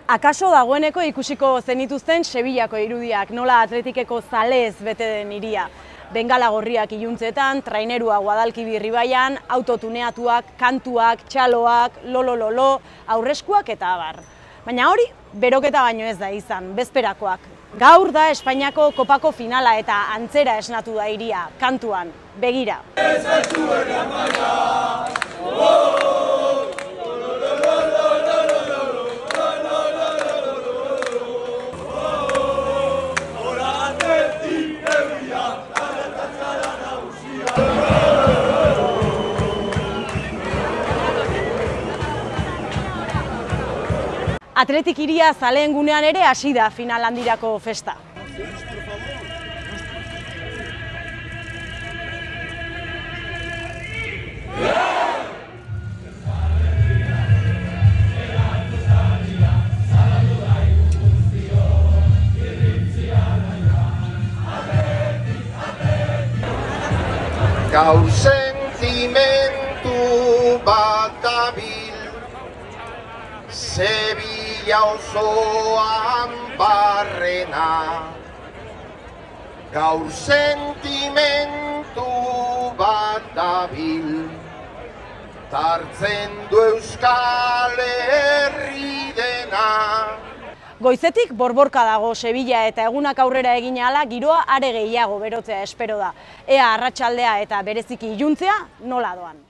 Akaso dagoeneko ikusiko zenituzten Sevillako irudiak, nola Atletikeko zalez bete den hiria. Bengala gorriak iluntzetan, trainerua Guadalquivir ibaian, autotuneatuak, kantuak, txaloak, lolololo, aurreskuak eta abar. Baina hori, beroketa baino ez da izan, bezperakoak. Gaur da Espainiako kopako finala eta antzera esnatu da hiria, kantuan, begira. Atletik hiria zaleen gunean ere hasi da final handirako festa. Gaur sentimentu bat dabil, Sevilla osoan barrena. Gaur sentimentu bat dabil, tartzen du Euskal Herri dena. Goizetik borborka dago Sevilla eta egunak aurrera egin ahala giroa are gehiago berotzea espero da. Ea arratsaldea eta bereziki iluntzea nola doan.